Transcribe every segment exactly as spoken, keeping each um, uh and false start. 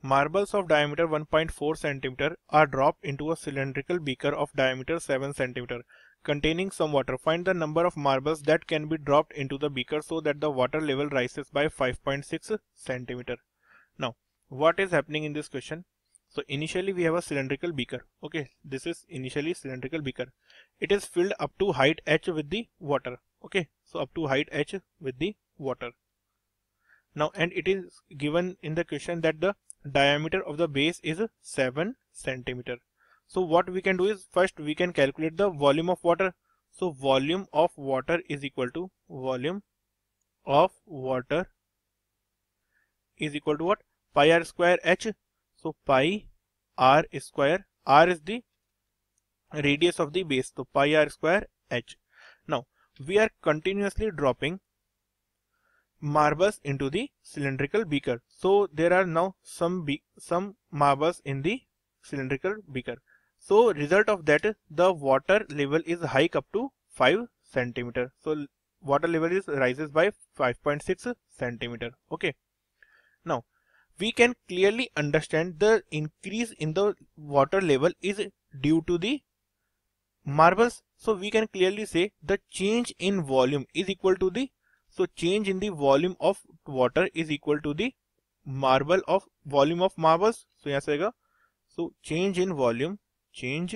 Marbles of diameter one point four centimeter are dropped into a cylindrical beaker of diameter seven centimeter containing some water. Find the number of marbles that can be dropped into the beaker so that the water level rises by five point six centimeter. Now, what is happening in this question? So initially we have a cylindrical beaker. Okay, this is initially cylindrical beaker. It is filled up to height h with the water. Okay, so up to height h with the water. Now, and it is given in the question that the diameter of the base is seven centimeter. So what we can do is, first we can calculate the volume of water. So volume of water is equal to volume of water is equal to what? Pi r square h. So pi r square, r is the radius of the base, so pi r square h. Now we are continuously dropping marbles into the cylindrical beaker. So there are now some be some marbles in the cylindrical beaker. So result of that, the water level is hike up to five centimeter. So water level is rises by five point six centimeter. Okay. Now we can clearly understand the increase in the water level is due to the marbles. So we can clearly say the change in volume is equal to the So change in the volume of water is equal to the marble of volume of marbles. So यहाँ से आएगा. So change in volume, change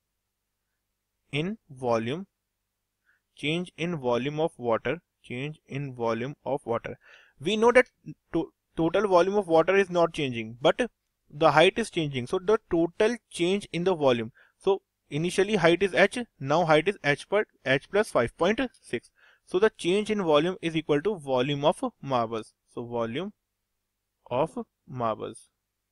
in volume, change in volume of water, change in volume of water. We know that to, total volume of water is not changing, but the height is changing. So the total change in the volume. So initially height is h, now height is h per h plus five point six. So the change in volume is equal to volume of marbles. So volume of marbles.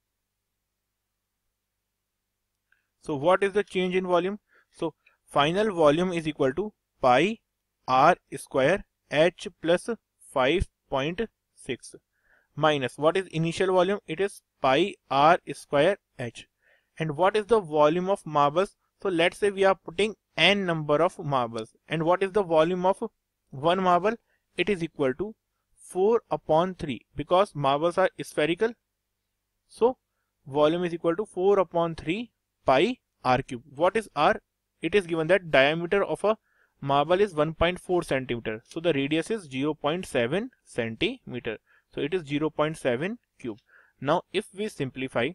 So what is the change in volume? So final volume is equal to pi r square h plus five point six minus what is initial volume? It is pi r square h. And what is the volume of marbles? So let's say we are putting n number of marbles. And what is the volume of one marble? It is equal to four upon three, because marbles are spherical. So volume is equal to four upon three pi r cube. What is r? It is given that diameter of a marble is one point four centimeter. So the radius is zero point seven centimeter. So it is zero point seven cube. Now if we simplify,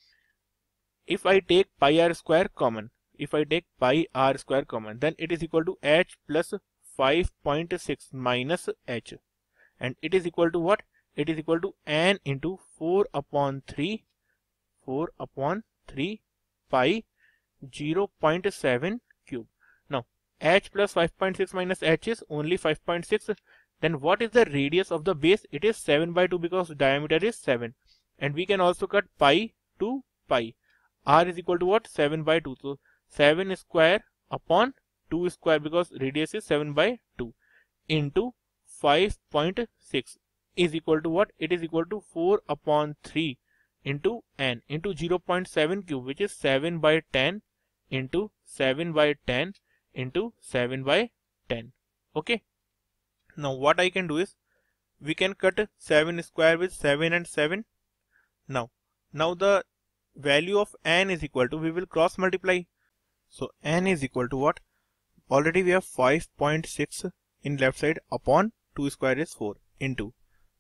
if I take pi r square common, if I take pi r square common, then it is equal to h plus five point six minus h, and it is equal to what? It is equal to n into four upon three, four upon three pi zero point seven cube. Now h plus five point six minus h is only five point six. Then what is the radius of the base? It is seven by two, because diameter is seven, and we can also cut pi to pi. R is equal to what? seven by two. So seven square upon two square, because radius is seven by two, into five point six is equal to what? It is equal to four upon three into n into zero point seven cube, which is seven by ten into seven by ten into seven by ten. Okay. Now what I can do is, we can cut seven square with seven and seven. Now, now the value of n is equal to, we will cross multiply. So n is equal to what? Already we have five point six in left side upon two square is four into,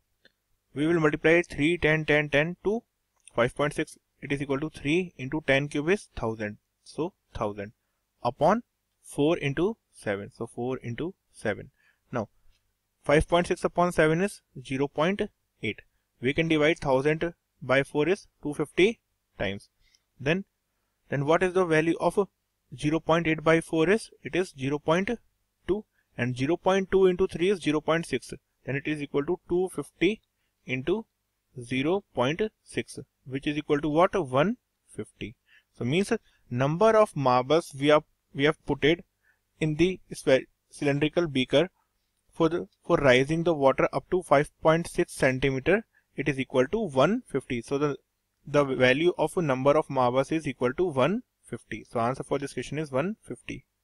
we will multiply three, ten, ten, ten to five point six. It is equal to three into ten cube is one thousand. So one thousand upon four into seven. So four into seven. Now five point six upon seven is zero point eight. We can divide one thousand by four is two hundred fifty times. Then, then what is the value of zero point eight by four is? It is zero point two, and zero point two into three is zero point six. Then it is equal to two hundred fifty into zero point six, which is equal to what? one hundred fifty. So means number of marbles we have we have put it in the cylindrical beaker for the for rising the water up to five point six centimeter, it is equal to one hundred fifty. So the the value of a number of marbles is equal to one hundred fifty. So answer for this question is one hundred fifty.